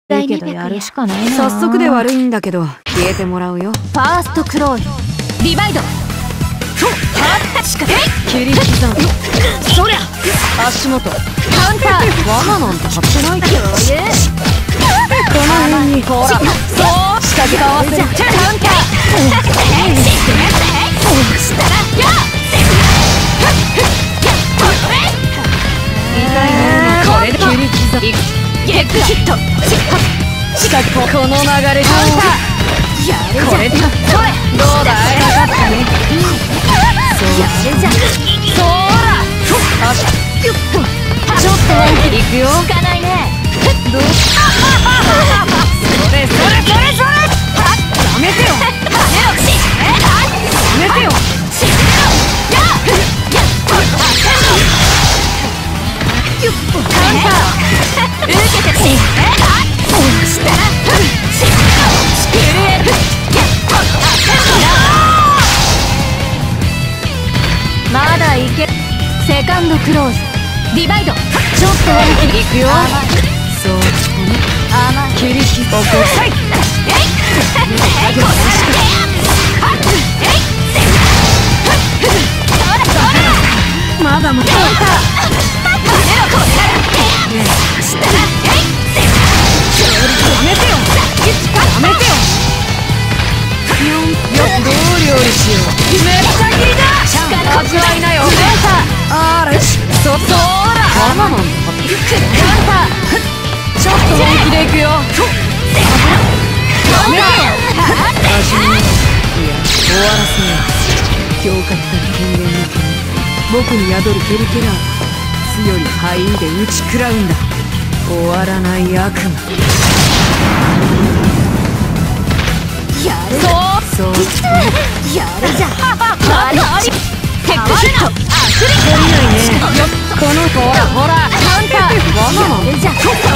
いいけどやるしかないな。 早速で悪いんだけど消えてもらうよ。 ファーストクロールリバイド切り刻む。そりゃ足元カウンター罠なんて張ってないけど、この辺にほらそう仕掛け合わせる。カウンターしたら痛いね。これで切り刻む。ゲックヒット。しかこの流れカウンターやるじゃん。これでどうだいかかったね。やるじゃん。そーらちょっと本気でいくよ。効かないね。どうそれやめてよ。やめてよ。カウンター受けててまだいけ。セカンドクローズディバイドちょっと本気でいくよ。そうね。切り刻む。まだもカウンターどう料理しよう。めっちゃ切りだ。味わいなよ。あらそーらママなんだ。カウンターちょっと本気でいくよ。やめてよ。味見いや終わらせよう。強化した権限のため僕に宿るペリケラーは強いハイで打ち食らうんだ。終わらない悪夢。やるぞ。そうやるじゃん。テックヒット。このほらカウンター。やるじゃん。